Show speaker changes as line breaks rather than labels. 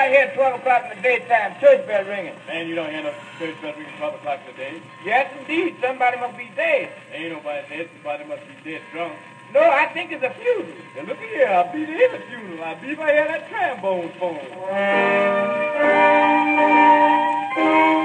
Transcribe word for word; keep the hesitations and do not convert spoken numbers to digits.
I hear twelve o'clock in the daytime, church bell ringing.
Man, you don't hear no church bell ringing twelve o'clock in the day.
Yes, indeed. Somebody must be dead.
Ain't nobody dead. Somebody must be dead drunk.
No, I think it's a funeral.
Now look here, I beat it in a funeral. I beat if I hear that trombone phone.